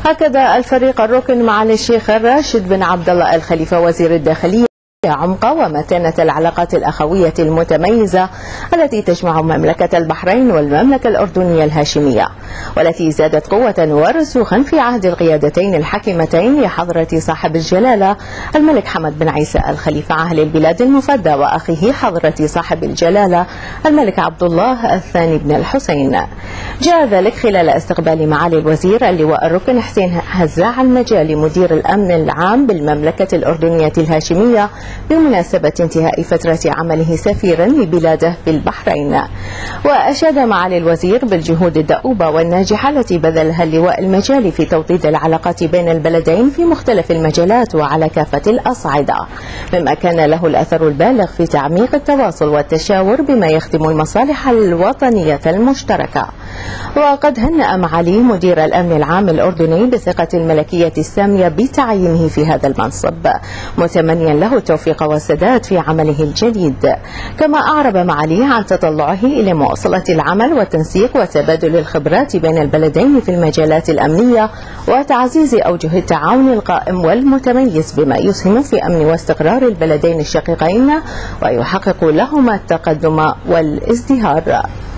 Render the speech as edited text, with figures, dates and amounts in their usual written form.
هكذا الفريق الركن معالي الشيخ راشد بن عبد الله آل خليفة وزير الداخلية عمق ومتانة العلاقات الأخوية المتميزة التي تجمع مملكة البحرين والمملكة الأردنية الهاشمية، والتي زادت قوة ورسوخا في عهد القيادتين الحكيمتين لحضرة صاحب الجلالة الملك حمد بن عيسى آل خليفة عاهل البلاد المفدى وأخيه حضرة صاحب الجلالة الملك عبد الله الثاني بن الحسين. جاء ذلك خلال استقبال معالي الوزير اللواء الركن حسين هزاع المجالي مدير الأمن العام بالمملكة الأردنية الهاشمية بمناسبة انتهاء فترة عمله سفيرا لبلاده في البحرين. وأشاد معالي الوزير بالجهود الدؤوبة والناجحة التي بذلها اللواء المجالي في توطيد العلاقات بين البلدين في مختلف المجالات وعلى كافة الأصعدة، مما كان له الأثر البالغ في تعميق التواصل والتشاور بما يخدم المصالح الوطنية المشتركة. وقد هنأ معالي مدير الأمن العام الأردني بثقة الملكية السامية بتعيينه في هذا المنصب، متمنيا له التوفيق والسداد في عمله الجديد. كما أعرب معالي عن تطلعه إلى مواصلة العمل والتنسيق وتبادل الخبرات بين البلدين في المجالات الأمنية وتعزيز أوجه التعاون القائم والمتميز بما يسهم في أمن واستقرار البلدين الشقيقين ويحقق لهما التقدم والازدهار.